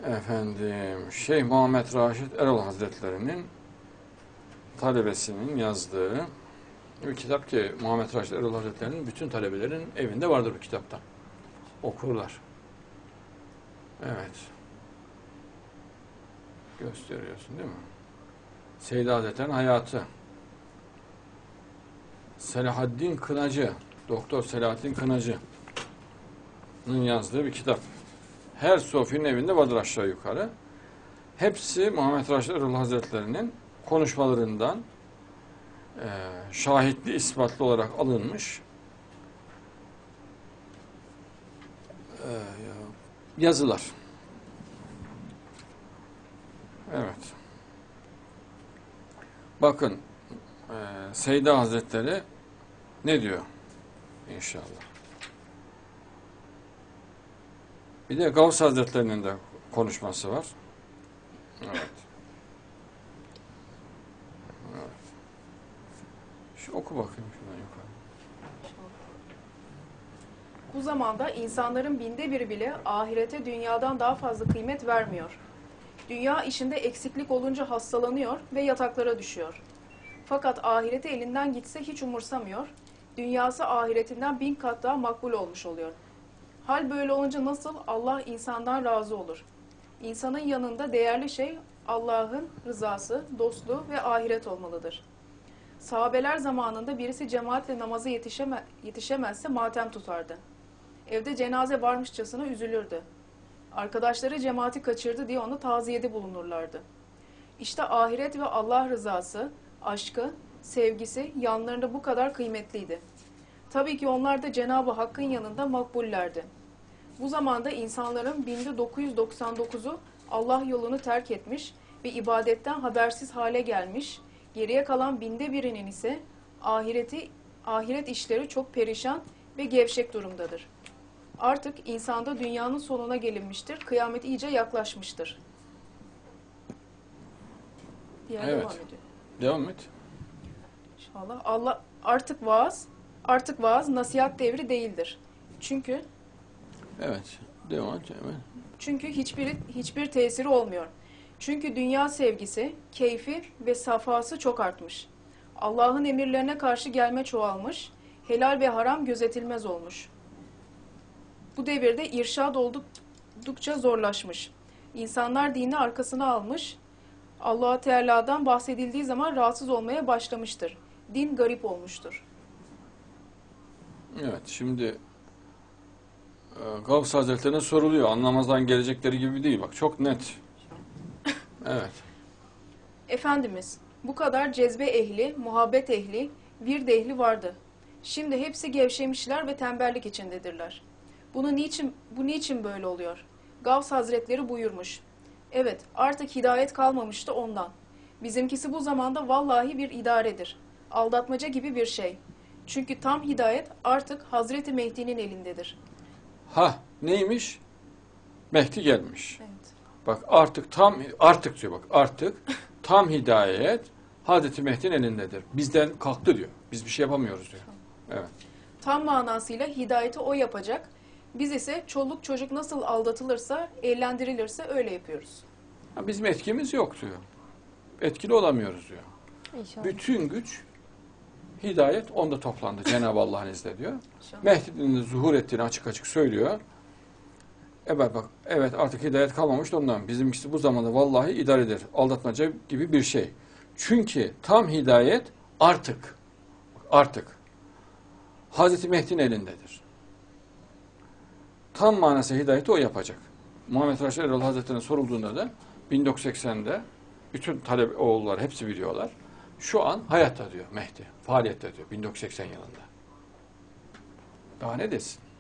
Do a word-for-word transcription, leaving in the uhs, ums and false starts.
Efendim, Şeyh Muhammed Raşid Erol Hazretleri'nin talebesinin yazdığı bir kitap ki Muhammed Raşid Erol Hazretleri'nin bütün talebelerin evinde vardır bu kitapta. Okurlar. Evet. Gösteriyorsun değil mi? Seyyid Hazretleri'nin hayatı. Selahaddin Kınacı, Doktor Selahaddin Kınacı'nın yazdığı bir kitap. Her Sofi'nin evinde vardır aşağı yukarı. Hepsi Muhammed Raşid Erol Hazretleri'nin konuşmalarından e, şahitli, ispatlı olarak alınmış e, yazılar. Evet. Bakın e, Seyyid Hazretleri ne diyor? İnşallah. Bir de Gavs Hazretleri'nin de konuşması var. Evet. Evet. Şu oku bakayım şuradan yukarı. Bu zamanda insanların binde biri bile ahirete dünyadan daha fazla kıymet vermiyor. Dünya işinde eksiklik olunca hastalanıyor ve yataklara düşüyor. Fakat ahireti elinden gitse hiç umursamıyor. Dünyası ahiretinden bin kat daha makbul olmuş oluyor. Hal böyle olunca nasıl Allah insandan razı olur? İnsanın yanında değerli şey Allah'ın rızası, dostluğu ve ahiret olmalıdır. Sahabeler zamanında birisi cemaatle namaza yetişeme, yetişemezse matem tutardı. Evde cenaze varmışçasına üzülürdü. Arkadaşları cemaati kaçırdı diye ona taziyede bulunurlardı. İşte ahiret ve Allah rızası, aşkı, sevgisi yanlarında bu kadar kıymetliydi. Tabii ki onlar da Cenab-ı Hakk'ın yanında makbullerdi. Bu zamanda insanların binde dokuz yüz doksan dokuzu Allah yolunu terk etmiş ve ibadetten habersiz hale gelmiş, geriye kalan binde birinin ise ahireti, ahiret işleri çok perişan ve gevşek durumdadır. Artık insanda dünyanın sonuna gelinmiştir, kıyamet iyice yaklaşmıştır. Diğer Evet. devam ediyor. Devam et. İnşallah. Allah artık vaaz, artık vaaz nasihat devri değildir. Çünkü Evet. Devam et. Evet. çünkü hiçbir hiçbir tesiri olmuyor. Çünkü dünya sevgisi, keyfi ve safhası çok artmış. Allah'ın emirlerine karşı gelme çoğalmış, helal ve haram gözetilmez olmuş. Bu devirde irşad oldukça zorlaşmış. İnsanlar dini arkasına almış, Allah-u Teala'dan bahsedildiği zaman rahatsız olmaya başlamıştır. Din garip olmuştur. Evet. Şimdi e, Gavs Hazretleri'ne soruluyor. Anlamazdan gelecekleri gibi değil. Bak çok net. Evet. Efendimiz, bu kadar cezbe ehli, muhabbet ehli, vird ehli vardı. Şimdi hepsi gevşemişler ve tembellik içindedirler. Bunu niçin, bu niçin böyle oluyor? Gavs Hazretleri buyurmuş. Evet, artık hidayet kalmamıştı ondan. Bizimkisi bu zamanda vallahi bir idaredir. Aldatmaca gibi bir şey. Çünkü tam hidayet artık Hazreti Mehdi'nin elindedir. Ha neymiş? Mehdi gelmiş. Evet. Bak artık tam artık diyor bak artık tam hidayet Hazreti Mehdi'nin elindedir. Bizden kalktı diyor. Biz bir şey yapamıyoruz diyor. Evet. Tam manasıyla hidayeti o yapacak. Biz ise çoluk çocuk nasıl aldatılırsa, eğlendirilirse öyle yapıyoruz. Ha, bizim etkimiz yok diyor. Etkili olamıyoruz diyor. İnşallah. Bütün güç hidayet onda toplandı Cenab-ı Allah'ın izniyle diyor. İnşallah. Mehdi'nin de zuhur ettiğini açık açık söylüyor. Evet bak evet artık hidayet kalmamış ondan. Bizimkisi bu zamanda vallahi idaredir. Aldatmaca gibi bir şey. Çünkü tam hidayet artık artık Hazreti Mehdi'nin elindedir. Tam manası hidayeti o yapacak. Muhammed Raşid Erol Hazretleri'ne sorulduğunda da bin dokuz yüz seksende bütün talep oğulları hepsi biliyorlar. Şu an hayatta diyor Mehdi. Faaliyette diyor bin dokuz yüz seksen yılında. Daha ne desin?